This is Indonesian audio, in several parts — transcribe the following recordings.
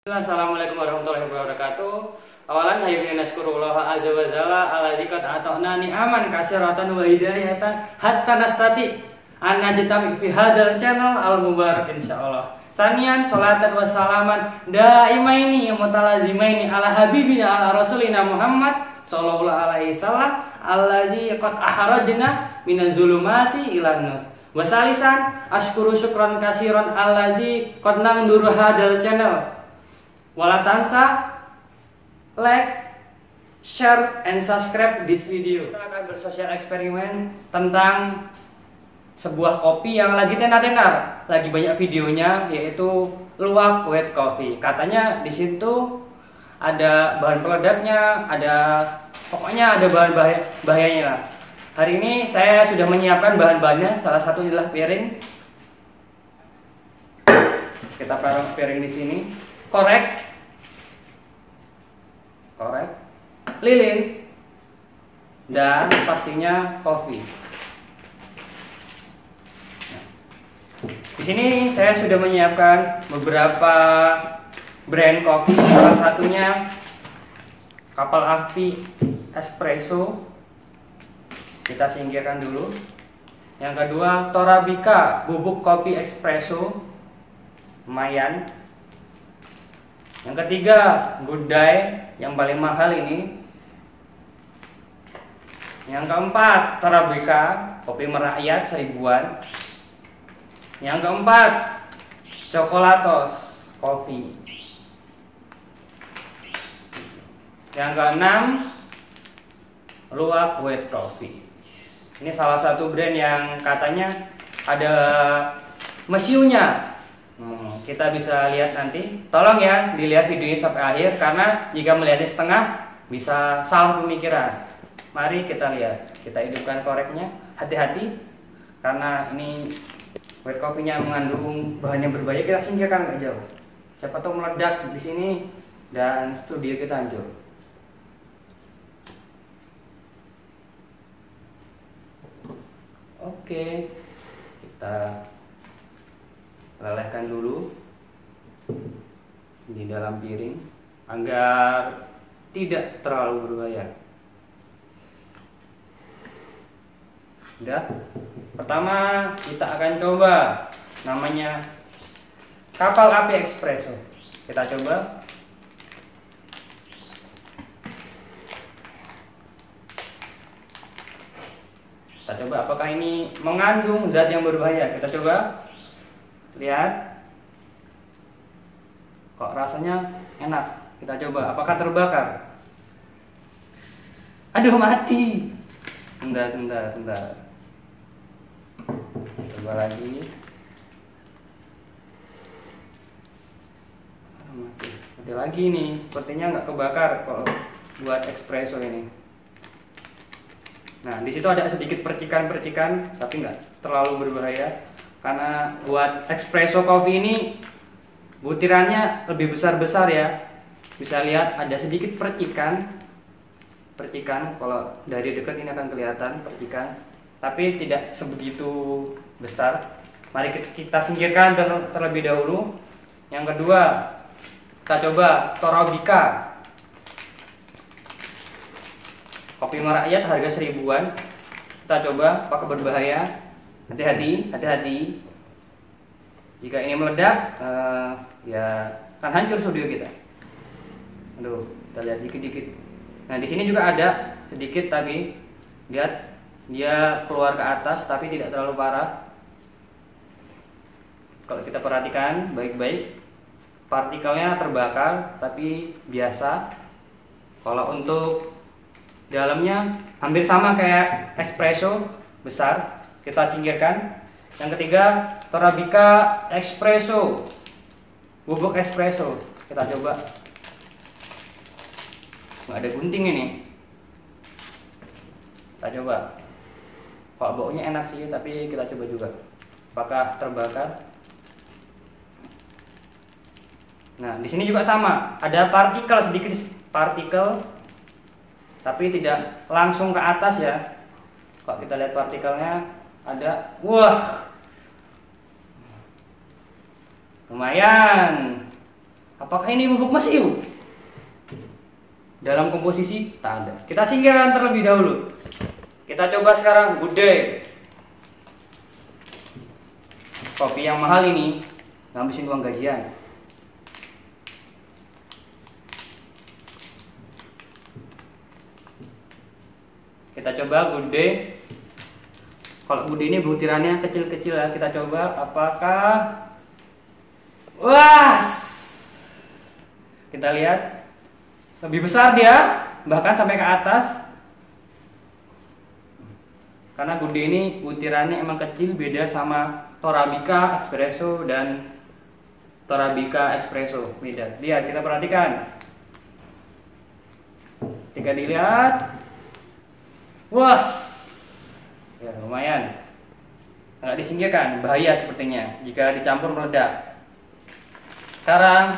Assalamualaikum warahmatullahi wabarakatuh. Awalan hayyuna nashkurullah azza wa jalla allazi qad ata'na ni'aman katsiratan wa hidayatan hatta nastati an najtami fi hadzal channel al mubarak insyaallah. Sanian salatan wa salaman daimaini mutalazimaini ala habibina ala rasulina Muhammad sallallahu alaihi wasallam allazi qad akhrajna minaz zulumati ilan nur. Wasalisan ashkuru syukran katsiran allazi qad nanduru hadzal channel. Walatansa like, share, and subscribe this video. Kita akan bersosial eksperimen tentang sebuah kopi yang lagi tenar-tenar, lagi banyak videonya, yaitu luwak white coffee. Katanya di situ ada bahan peledaknya, pokoknya ada bahan bahayanya lah. Hari ini saya sudah menyiapkan bahan-bahannya. Salah satu adalah piring. Kita taruh piring di sini. Korek, lilin, dan pastinya kopi. Di sini saya sudah menyiapkan beberapa brand kopi. Salah satunya Kapal Api Espresso. Kita singkirkan dulu. Yang kedua Torabika bubuk kopi espresso, lumayan. Yang ketiga Good Day, yang paling mahal ini. Yang keempat Torabika kopi merakyat seribuan. Yang keempat Chocolatos Coffee. Yang keenam Luwak White Coffee. Ini salah satu brand yang katanya ada mesiunya. Kita bisa lihat nanti. Tolong ya dilihat videonya sampai akhir, karena jika melihatnya setengah bisa salah pemikiran. Mari kita lihat. Kita hidupkan koreknya. Hati-hati, karena ini white coffee-nya mengandung bahan yang berbahaya. Kita singkirkan agak jauh. Siapa tahu meledak di sini dan studio kita hancur. Oke, kita lelehkan dulu di dalam piring agar tidak terlalu berbahaya. Udah. Pertama kita akan coba namanya Kapal Api Espresso. Kita coba. Kita coba apakah ini mengandung zat yang berbahaya. Kita coba. Lihat. Kok rasanya enak. Kita coba. Apakah terbakar? Aduh, mati. Sebentar. Coba lagi. Mati lagi nih. Sepertinya nggak kebakar kalau buat espresso ini. Nah, di situ ada sedikit percikan-percikan, tapi nggak terlalu berbahaya. Karena buat espresso coffee ini butirannya lebih besar-besar ya. Bisa lihat ada sedikit percikan. Kalau dari dekat ini akan kelihatan percikan, tapi tidak sebegitu besar. Mari kita singkirkan terlebih dahulu. Yang kedua, kita coba Torabika kopi merakyat harga seribuan. Kita coba, apakah berbahaya? Hati-hati. Jika ini meledak, ya akan hancur studio kita. Aduh, kita lihat dikit-dikit. Nah, di sini juga ada sedikit, tapi lihat dia keluar ke atas, tapi tidak terlalu parah. Kalau kita perhatikan baik-baik, partikelnya terbakar, tapi biasa. Kalau untuk dalamnya hampir sama kayak espresso besar. Kita singkirkan. Yang ketiga Torabika Espresso bubuk espresso. Kita coba. Nggak ada gunting ini. Kita coba. Kok baunya enak sih, tapi kita coba juga. Apakah terbakar? Nah, di sini juga sama. Ada sedikit partikel, tapi tidak langsung ke atas ya. Kalau kita lihat partikelnya ada, wah, lumayan. Apakah ini bubuk mesiu? Dalam komposisi tak ada. Kita singkirkan terlebih dahulu. Kita coba sekarang Good Day. Kopi yang mahal ini ngabisin uang gajian. Kita coba Good Day. Kalau Good Day ini butirannya kecil-kecil ya. Kita coba apakah. Wah, kita lihat lebih besar dia, bahkan sampai ke atas. Karena Good Day ini butirannya emang kecil, beda sama Torabika Espresso dan Torabika Espresso. Beda. Lihat, kita perhatikan. Jika dilihat, was, ya lumayan. Nggak disingkirkan, bahaya sepertinya jika dicampur meledak. Sekarang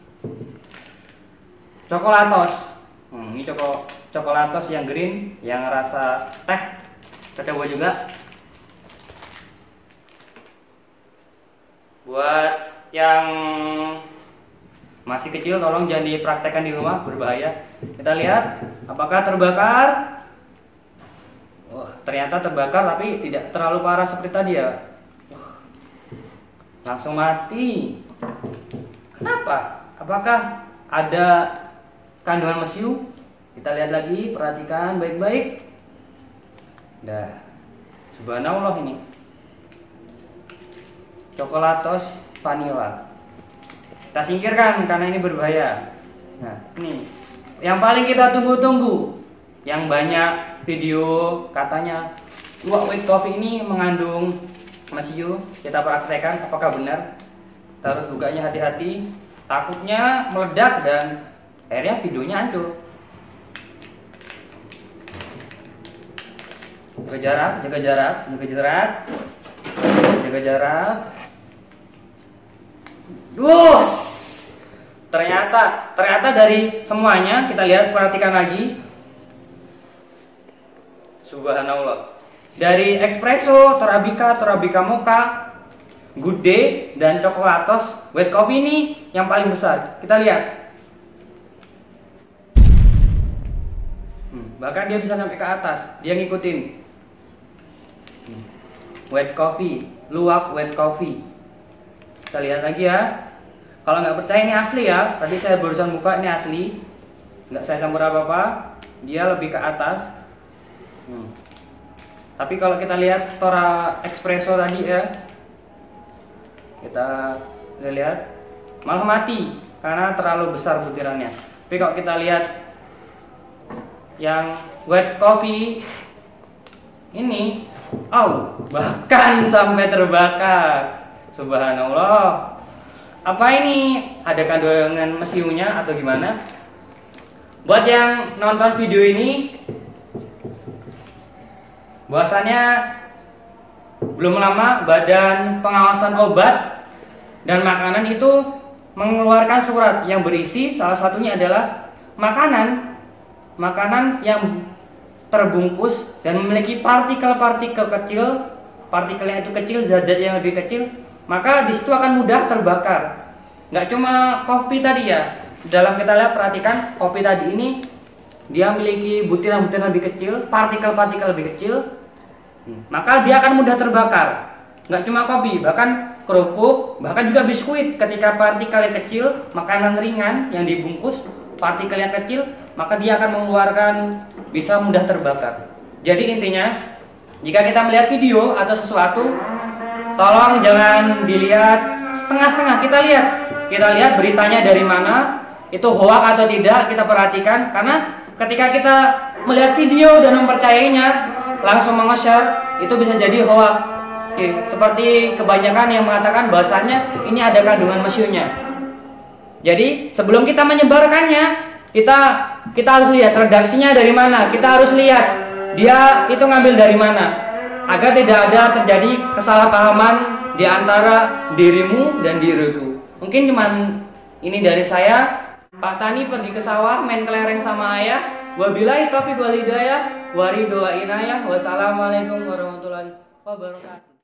coklatos. Ini coklatos yang green, yang rasa teh. Kita coba juga. Buat yang masih kecil, tolong jangan dipraktekkan di rumah, berbahaya. Kita lihat apakah terbakar. Wah, ternyata terbakar tapi tidak terlalu parah seperti tadi ya. Langsung mati. Kenapa? Apakah ada kandungan mesiu? Kita lihat lagi, perhatikan baik-baik. Dah, subhanallah ini. Coklatos vanilla. Kita singkirkan karena ini berbahaya. Nah, ini yang paling kita tunggu-tunggu. Yang banyak video katanya luwak white coffee ini mengandung mesiu. Kita praktekkan apakah benar. Kita harus bukanya hati-hati, takutnya meledak dan akhirnya videonya hancur. Jaga jarak, jaga jarak, jaga jarak, jaga jarak. Wus, ternyata dari semuanya kita lihat, perhatikan lagi. Subhanallah. Dari espresso, Torabika Mocha, Good Day dan coklatos white coffee ini yang paling besar. Kita lihat. Bahkan dia bisa sampai ke atas. Dia ngikutin. White coffee, luwak white coffee. Kita lihat lagi ya. Kalau nggak percaya ini asli ya. Tadi saya barusan buka, ini asli. Nggak saya campur apa-apa. Dia lebih ke atas. Tapi kalau kita lihat Tora Espresso tadi ya, kita lihat malah mati karena terlalu besar butirannya. Tapi kalau kita lihat yang white coffee ini, bahkan sampai terbakar. Subhanallah. Apa ini? Ada kandungan mesiunya atau gimana? Buat yang nonton video ini, bahwasannya belum lama Badan Pengawasan Obat dan Makanan itu mengeluarkan surat yang berisi salah satunya adalah makanan yang terbungkus dan memiliki partikel-partikel kecil, partikelnya itu kecil, zat-zat yang lebih kecil, maka disitu akan mudah terbakar. Nggak cuma kopi tadi ya, dalam kita lihat, perhatikan kopi tadi ini dia memiliki butiran-butiran lebih kecil, partikel-partikel lebih kecil, maka dia akan mudah terbakar. Nggak cuma kopi, bahkan kerupuk, bahkan juga biskuit. Ketika partikelnya kecil, makanan ringan yang dibungkus, partikelnya kecil, maka dia akan mengeluarkan, bisa mudah terbakar. Jadi intinya, jika kita melihat video atau sesuatu, tolong jangan dilihat setengah-setengah. Kita lihat beritanya dari mana, itu hoax atau tidak, kita perhatikan. Karena ketika kita melihat video dan mempercayainya, langsung nge-share, itu bisa jadi hoax. Seperti kebanyakan yang mengatakan bahwasannya ini ada kandungan mesiunya. Jadi sebelum kita menyebarkannya, kita harus lihat redaksinya dari mana. Kita harus lihat dia itu ngambil dari mana, agar tidak ada terjadi kesalahpahaman di antara dirimu dan diriku. Mungkin cuman ini dari saya. Pak Tani pergi ke sawah main kelereng sama ayah. Wabillahi taufiq wal hidayah, waridho wa inayah. Wassalamualaikum warahmatullahi wabarakatuh.